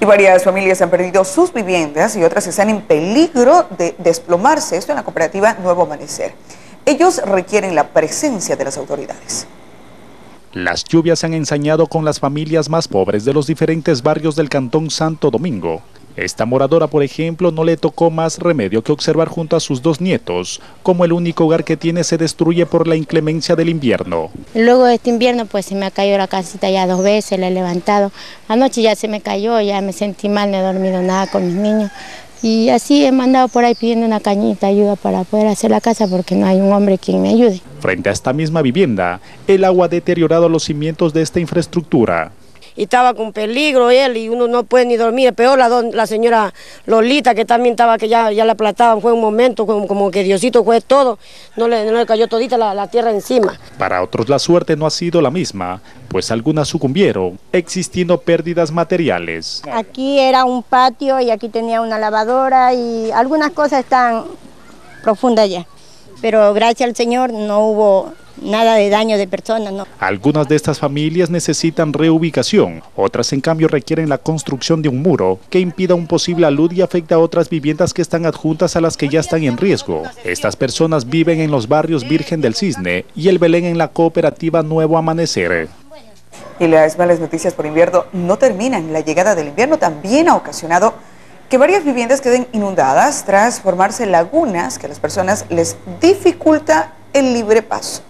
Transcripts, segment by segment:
Y varias familias han perdido sus viviendas y otras están en peligro de desplomarse. Esto en la cooperativa Nuevo Amanecer. Ellos requieren la presencia de las autoridades. Las lluvias se han ensañado con las familias más pobres de los diferentes barrios del Cantón Santo Domingo. Esta moradora, por ejemplo, no le tocó más remedio que observar junto a sus 2 nietos cómo el único hogar que tiene se destruye por la inclemencia del invierno. Luego de este invierno pues se me ha caído la casita ya 2 veces, la he levantado. Anoche ya se me cayó, ya me sentí mal, no he dormido nada con mis niños. Y así he mandado por ahí pidiendo una cañita, ayuda para poder hacer la casa porque no hay un hombre quien me ayude. Frente a esta misma vivienda, el agua ha deteriorado los cimientos de esta infraestructura. Y estaba con peligro él y uno no puede ni dormir. Peor la señora Lolita, que también estaba, que ya la aplastaban, fue un momento como que Diosito fue todo, no le cayó todita la tierra encima. Para otros la suerte no ha sido la misma, pues algunas sucumbieron, existiendo pérdidas materiales. Aquí era un patio y aquí tenía una lavadora y algunas cosas están profundas ya. Pero gracias al Señor no hubo nada de daño de personas, no. Algunas de estas familias necesitan reubicación, otras en cambio requieren la construcción de un muro que impida un posible alud y afecta a otras viviendas que están adjuntas a las que ya están en riesgo. Estas personas viven en los barrios Virgen del Cisne y El Belén en la cooperativa Nuevo Amanecer. Y las malas noticias por invierno no terminan. La llegada del invierno también ha ocasionado que varias viviendas queden inundadas tras formarse lagunas que a las personas les dificulta el libre paso.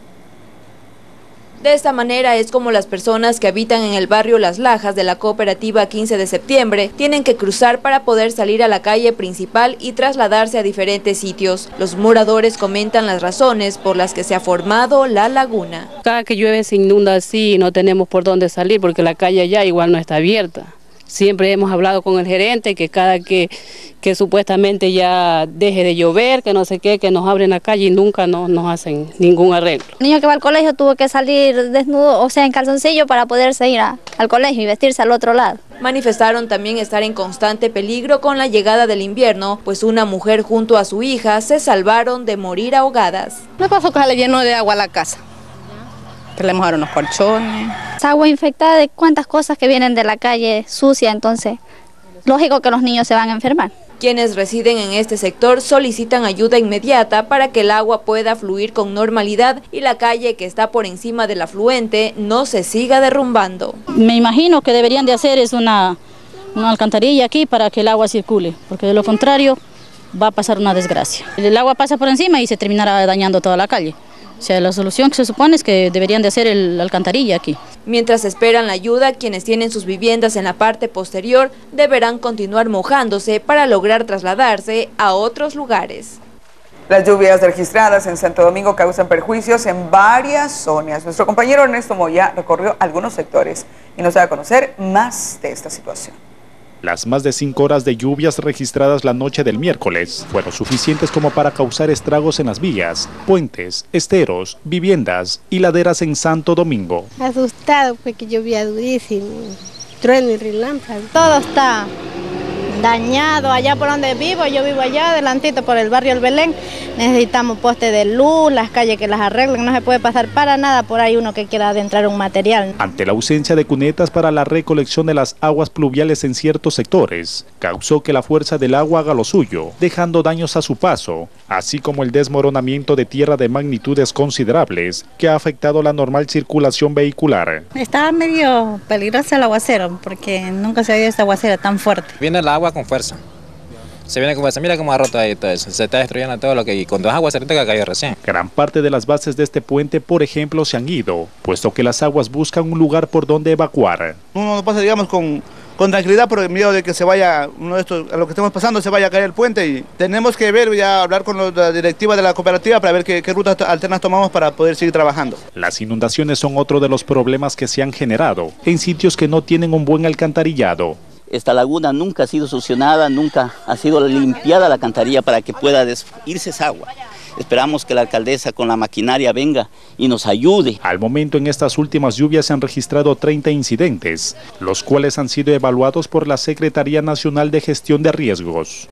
De esta manera es como las personas que habitan en el barrio Las Lajas de la cooperativa 15 de septiembre tienen que cruzar para poder salir a la calle principal y trasladarse a diferentes sitios. Los moradores comentan las razones por las que se ha formado la laguna. Cada que llueve se inunda así y no tenemos por dónde salir porque la calle allá igual no está abierta. Siempre hemos hablado con el gerente que cada que supuestamente ya deje de llover, que no sé qué, que nos abren la calle y nunca nos hacen ningún arreglo. El niño que va al colegio tuvo que salir desnudo, o sea, en calzoncillo para poderse ir al colegio y vestirse al otro lado. Manifestaron también estar en constante peligro con la llegada del invierno, pues una mujer junto a su hija se salvaron de morir ahogadas. Me pasó que se le llenó de agua a la casa. Que le mojaron los colchones. Es agua infectada de cuantas cosas que vienen de la calle sucia, entonces lógico que los niños se van a enfermar. Quienes residen en este sector solicitan ayuda inmediata para que el agua pueda fluir con normalidad y la calle que está por encima del afluente no se siga derrumbando. Me imagino que deberían de hacer es una alcantarilla aquí para que el agua circule, porque de lo contrario va a pasar una desgracia. El agua pasa por encima y se terminará dañando toda la calle. O sea, la solución que se supone es que deberían de hacer la alcantarilla aquí. Mientras esperan la ayuda, quienes tienen sus viviendas en la parte posterior deberán continuar mojándose para lograr trasladarse a otros lugares. Las lluvias registradas en Santo Domingo causan perjuicios en varias zonas. Nuestro compañero Ernesto Moya recorrió algunos sectores y nos da a conocer más de esta situación. Las más de 5 horas de lluvias registradas la noche del miércoles fueron suficientes como para causar estragos en las vías, puentes, esteros, viviendas y laderas en Santo Domingo. Asustado porque llovía durísimo, trueno y relámpago. Todo está dañado allá por donde vivo, yo vivo allá adelantito por el barrio El Belén. Necesitamos postes de luz, las calles que las arreglen, no se puede pasar para nada por ahí uno que quiera adentrar un material. Ante la ausencia de cunetas para la recolección de las aguas pluviales en ciertos sectores, causó que la fuerza del agua haga lo suyo, dejando daños a su paso, así como el desmoronamiento de tierra de magnitudes considerables que ha afectado la normal circulación vehicular. Estaba medio peligroso el aguacero porque nunca se había visto aguacero tan fuerte. Viene el agua con fuerza. Se viene con fuerza, mira cómo ha roto ahí todo eso. Se está destruyendo todo lo que y con 2 aguaceros que ha caído recién. Gran parte de las bases de este puente, por ejemplo, se han ido, puesto que las aguas buscan un lugar por donde evacuar. Uno no pasa, digamos, con tranquilidad por el miedo de que se vaya, uno de estos, a lo que estamos pasando, se vaya a caer el puente y tenemos que ver, ya hablar con la directiva de la cooperativa para ver qué rutas alternas tomamos para poder seguir trabajando. Las inundaciones son otro de los problemas que se han generado en sitios que no tienen un buen alcantarillado. Esta laguna nunca ha sido solucionada, nunca ha sido limpiada la alcantarilla para que pueda irse esa agua. Esperamos que la alcaldesa con la maquinaria venga y nos ayude. Al momento, en estas últimas lluvias se han registrado 30 incidentes, los cuales han sido evaluados por la Secretaría Nacional de Gestión de Riesgos.